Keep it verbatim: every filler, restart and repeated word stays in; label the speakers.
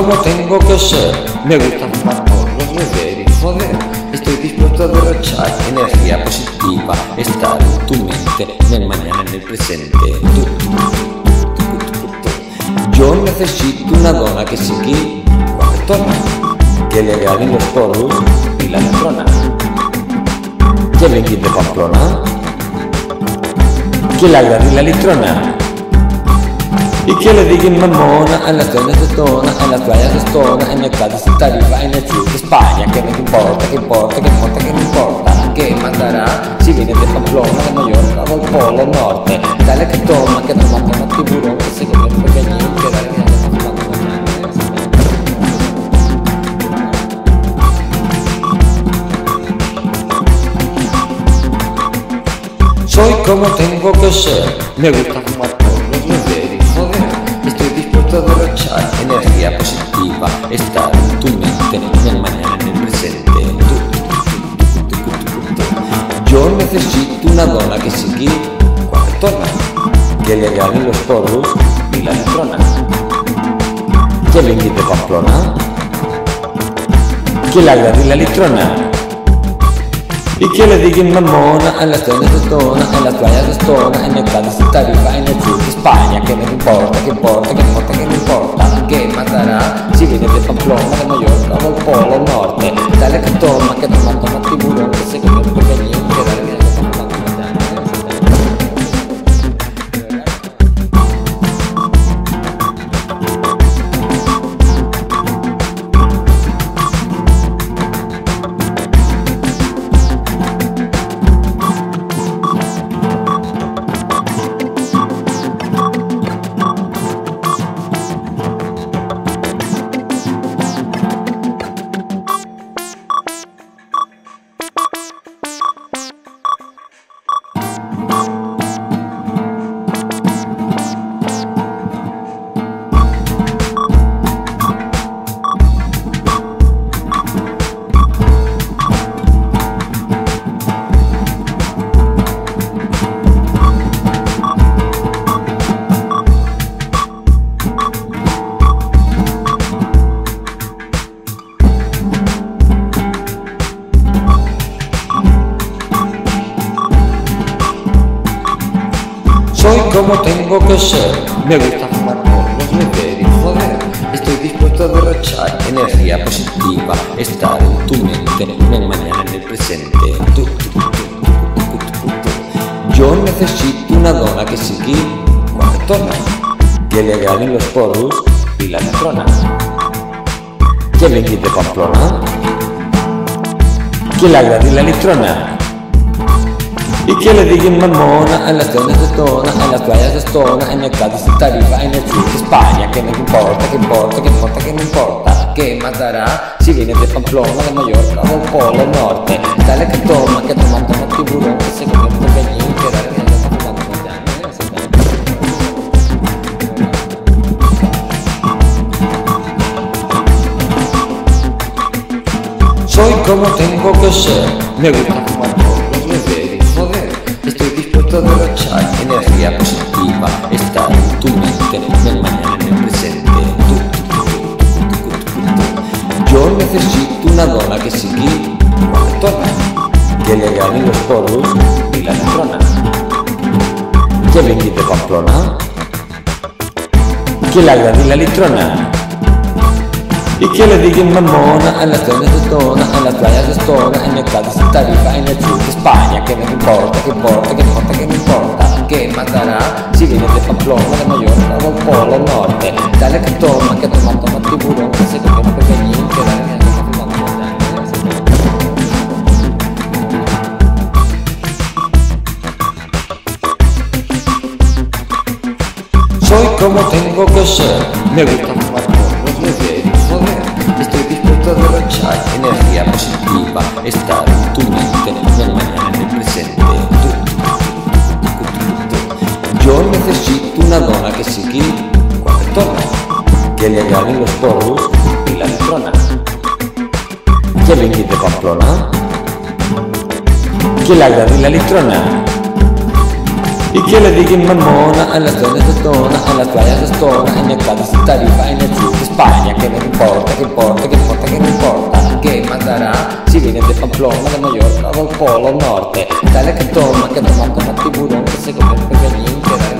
Speaker 1: como tengo que ser, me gusta fumar porros, beber y joder. Estoy dispuesto a derrochar energía positiva, estar en tu mente, en el mañana, en el presente. Tu, tu, tu, tu, tu, tu. Yo necesito una dona que sigui cuarentona, que le agraden los porros y la neurona, que vengui de Pamplona, que le agradi la litrona y que le digan mamona en las zonas de Estona, en las playas de Estona, en el Cádiz, en Tarifa, en el sur de España. Que no importa, que importa, que importa, que no importa, que mandará si viene de Pamplona, de Mallorca o del Polo Norte. Dale que toma, que toma, toma tiburón, que se come el pequeñín, que dale que soy como tengo que ser, me gusta fumar porros, beber y joder. Estoy dispuesto a derrochar energía positiva, estar en tu mente, en el mañana, en el presente. Tu, tu, tu, tu, tu, tu, tu. Yo necesito una dona que sigui cuarentona, que le agraden los porros y la neurona, que vengui de Pamplona, que le agradi la litrona y que le digan mamona en las zonas de Estona, en las playas de Estona, en el Cádiz, en Tarifa, en el sur de España. Que no importa, que importa, que importa, que no importa, que matará si viene de Pamplona, de Mallorca o del Polo Norte. Dale que toma, que toma, toma tiburón, que se come el pequeñín, que dale que soy como tengo que ser, me gusta fumar porros, beber y joder. Estoy dispuesto a derrochar energía positiva, estar en tu mente, en el mañana, en el presente. Tu, tu, tu, tu, tu, tu, tu, tu. Yo necesito una dona que sigui cuarentona, que le agraden los porros y la neurona, que vengui de Pamplona, que le agradi la litrona y que le digan mamona en las zonas de Estona, en las playas de Estona, en el Cádiz, en Tarifa, en el sur de España. Que no importa, que importa, que importa, que no importa, que matará si viene de Pamplona, de Mallorca o del Polo Norte. Dale que toma, que toma, toma tiburón, que se come el pequeñín, que dale que soy como tengo que ser, me gusta fumar porros, beber y joder. Estoy dispuesto a derrochar energía positiva, estar en tu mente, en el mañana, en el presente. Tu, tu, tu, tu, tu, tu, tu. Yo necesito una dona que sigui cuarentona, que le agraden los porros y la neurona, que vengui de Pamplona, que le agradi la litrona y que le digan mamona en las zonas de Estona, en las playas de Estona, en el Cádiz, en Tarifa, en el sur de España. Que no importa, que importa, que importa, que no importa, que matará si viene de Pamplona, de Mallorca o del Polo Norte. Dale que toma, que toma, toma tiburón, que se come el pequeñín, que dale que soy como tengo que ser, me gusta fumar porros, beber y joder. Estoy dispuesto a derrochar energía positiva, estar en tu mente, en el mañana, en el presente. Tu, tu, tu, tu, tu, tu. Yo necesito una dona que sigui cuarentona, que le agraden los porros y la neurona, que vengui de Pamplona, que le agradi la litrona Y que le digan mamona a las donas de Tona, a las playas de Estona, en el Cádiz, en Tarifa, en el sur de España. Que no importa, que importa, que importa, que no importa. ¿Qué más dará si vienen de Pamplona, de Mallorca o del Polo Norte? Dale que toma, que toma como tiburón, que se come el pequeñín, que da